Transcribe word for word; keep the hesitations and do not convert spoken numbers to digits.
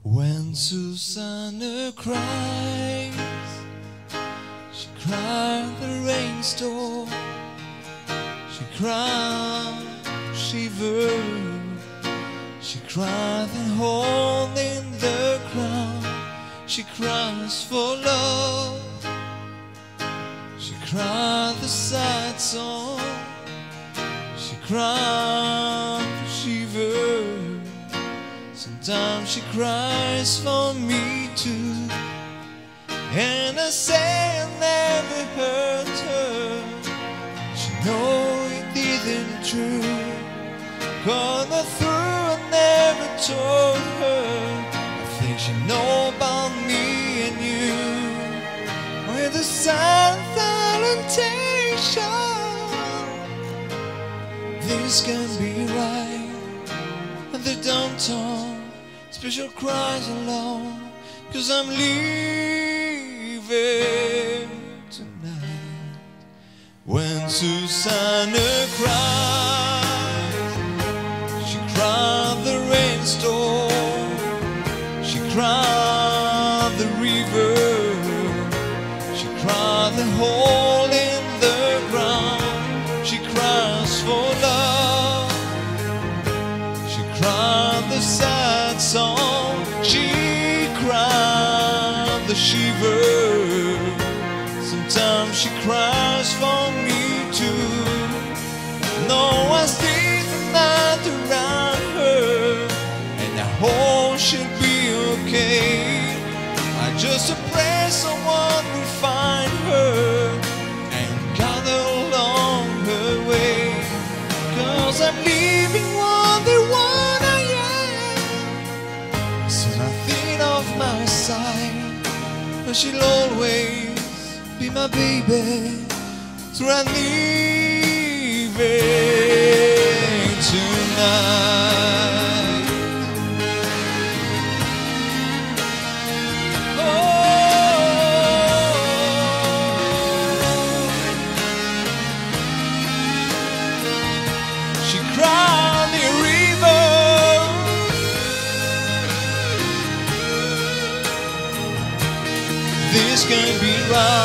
When Susanna cries, she cried the rainstorm, she cried, shivered, she cried the hole in the ground, she cries for love, she cried the sad song, she cried, shivered. Sometimes she cries for me too, and I say I never hurt her. She know it isn't true, 'cause I through I never told her. I think she know about me and you, with a sad salutation. This can be right, and they don't talk. Special cries alone, 'cause I'm leaving tonight. When Susanna cries, she cried the rainstorm, she cried the river, she cried the hole in the ground, she cries for love, she cried the sad song, she cried the shiver. Sometimes she cries for me too. No, I stay the night around her, and I hope she'll be okay. I just pray someone will find her and guide her along her way, 'cause I'm leaving one the one I am. So nothing of my side, but she'll always be my baby. So I'm leaving tonight. Oh, she cried the river, this can't be right.